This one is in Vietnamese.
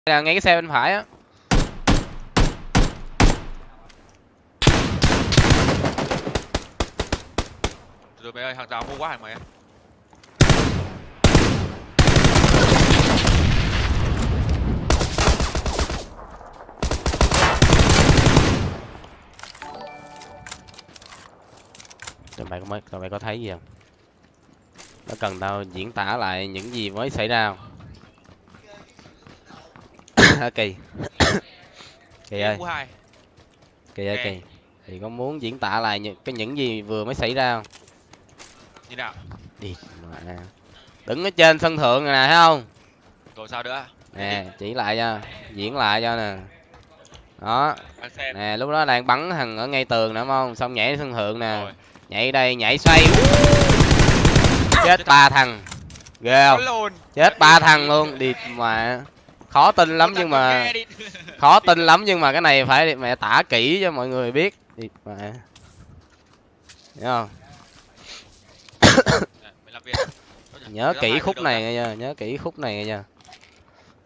Là ngay cái xe bên phải á. Rồi mày ơi, hàng rào mua quá hàng mày. Tụi mày có thấy gì không? Nó cần tao diễn tả lại những gì mới xảy ra không? Kỳ. Kỳ ơi. Kỳ ơi Kỳ. Thì có muốn diễn tả lại những gì vừa mới xảy ra không? Như nào? Đi mà. Đứng ở trên sân thượng này nè, thấy không? Rồi sao nữa? Nè, chỉ lại cho, diễn lại cho nè. Đó. Nè, lúc đó đang bắn thằng ở ngay tường nữa, đúng không? Xong nhảy sân thượng nè. Rồi. Nhảy đây, nhảy xoay. Chết 3 thằng. Ghê không? Chết 3 thằng luôn, đi mà. Khó tin lắm nhưng mà cái này phải mẹ tả kỹ cho mọi người biết. Đi mà. Hiểu không? Nhớ kỹ khúc này nha, nhớ kỹ khúc này nha.